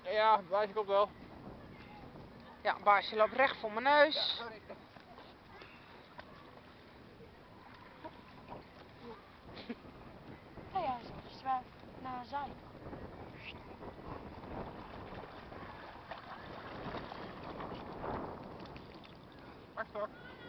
Ja, baasje komt wel. Ja, baasje loopt recht voor mijn neus. Ja, sorry. Nou ja, ze zwaar naar zij. Pak strak.